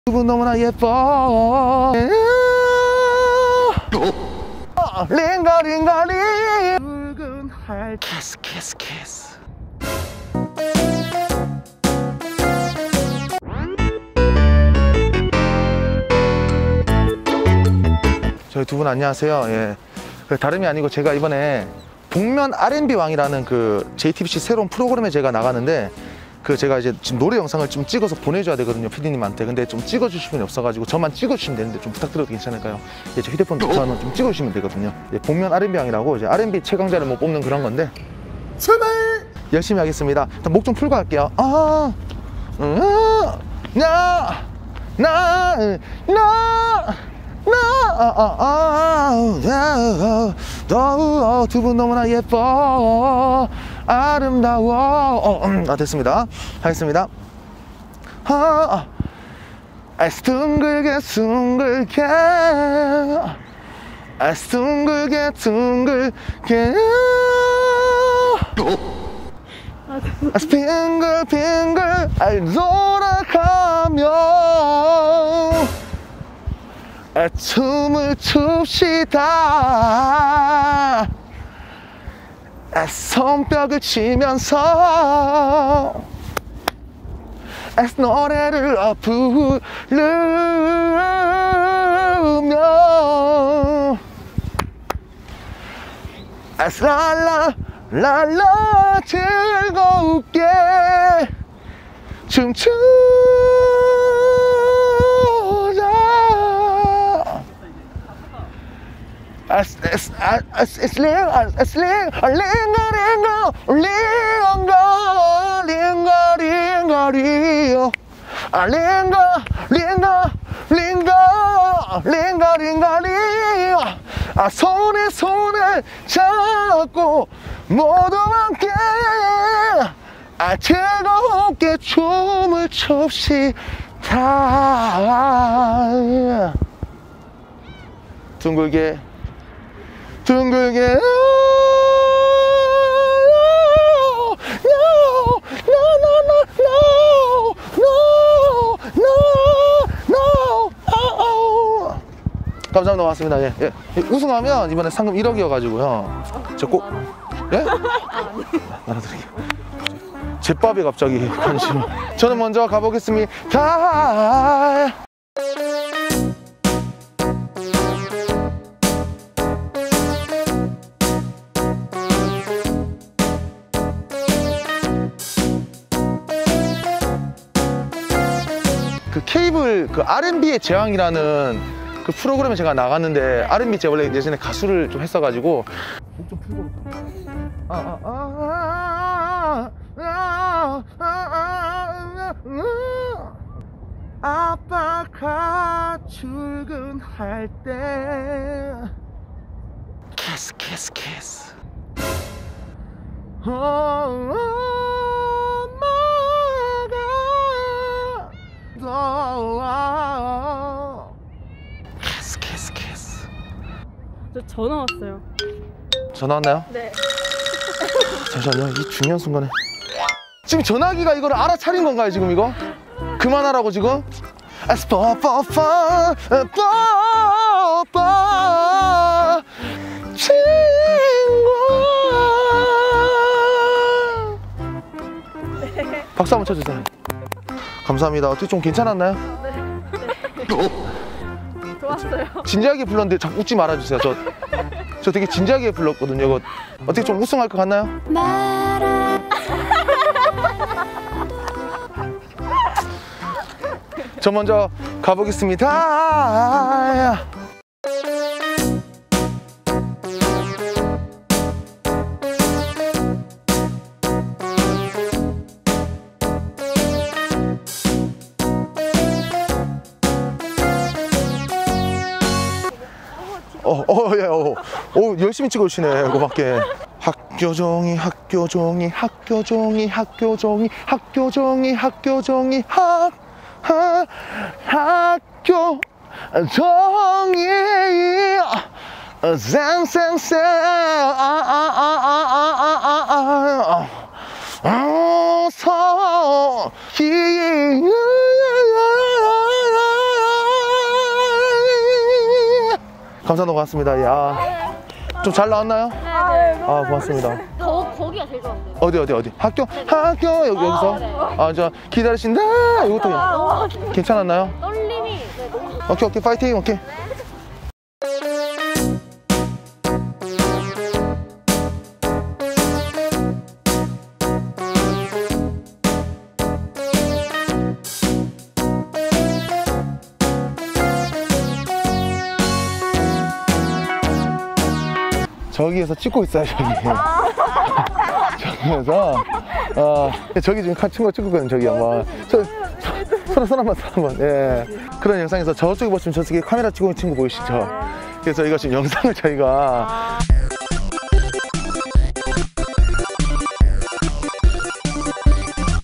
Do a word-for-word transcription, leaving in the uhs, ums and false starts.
두분 너무나 예뻐. 링가 링가 링 붉은 할 키스 키스 키스. 저희 두 분 안녕하세요. 예. 다름이 아니고 제가 이번에 복면 알앤비 왕이라는 그 제이티비씨 새로운 프로그램에 제가 나가는데, 그 제가 이제 지금 노래 영상을 좀 찍어서 보내줘야 되거든요, 피디님한테. 근데 좀 찍어주실 분이 없어가지고 저만 찍어주시면 되는데 좀 부탁드려도 괜찮을까요? 예, 저 휴대폰 저는 좀 찍어주시면 되거든요. 예, 복면 알앤비 왕이라고 이제 알앤비 최강자를 뭐 뽑는 그런 건데, 출발! 열심히 하겠습니다. 일단 목 좀 풀고 할게요. 아, 음, 나, 나, 나. 두 분 너무나 예뻐 아름다워. 어, 음, 아, 됐습니다. 하겠습니다. 아, 아, 둥글게 둥글게 아, 둥글게 둥글게 아, 빙글 빙글 아, 돌아가며 아, 춤을 춥시다. 아, 손뼉을 치면서 아, 노래를 부르며 아, 랄라 랄라 즐겁게 춤추 아, 손에 손을 잡고 모두 함께 아, 즐겁게 춤을 춥시다. 둥글게 둥글게 감사합니다. 고맙습니다. 예, 예. 우승하면 이번에 상금 일억이어가지고요. 저 꼭, 예? 나눠드릴게요. 제밥에 갑자기 관심. 저는 먼저 가보겠습니다. 그 케이블 그 알앤비의 제왕이라는 그 프로그램에 제가 나갔는데, 알앤비 제가 원래 예전에 가수를 좀 했어가지고 목 좀 풀고 아빠가 출근할 때 키스 키스 키스 엄마가 저 전화 왔어요. 전화 왔나요? 네. 잠시만요. 이 중요한 순간에 지금 전화기가 이걸 알아차린 건가요, 지금 이거? 그만하라고 지금? 아스퍼퍼퍼 뽀뽀 친구. 네. 박수 한번 쳐주세요. 감사합니다. 어떻게 좀 괜찮았나요? 네. 네. 좋았어요. 진지하게 불렀는데 자꾸 웃지 말아주세요. 저, 저 되게 진지하게 불렀거든요. 이거 어떻게 좀 우승할 것 같나요? 저 먼저 가보겠습니다. 어, 어, 예, 어, 어, 열심히 찍어주시네, 고맙게. 학교 종이, 학교 종이, 학교 종이, 학교 종이, 학교 종이, 학교 종이, 학, 하, 학교 종이, 쌩쌩쌩, 아, 아, 아, 아, 아, 아, 아, 아, 어서, 히, 감사합니다. 고맙습니다. 예, 아, 좀 잘 나왔나요? 네. 아, 고맙습니다. 거, 거기가 제일 좋았어요. 어디 어디 어디? 학교 학교 여기 여기서. 아, 저 기다리신다. 이것도 괜찮았나요? 떨림이 네, 너무 좋았어요. 오케이 오케이 파이팅 오케이. 저기에서 찍고 있어요, 저기. 저기에서, 어, 저기 지금 친구가 찍고 있거든요, 저기 아마. 저, 손, 손 한번, 손 한번, 예. 그런 영상에서 저쪽에 보시면 저쪽에 카메라 찍고 있는 친구 보이시죠? 그래서 이거 지금 영상을 저희가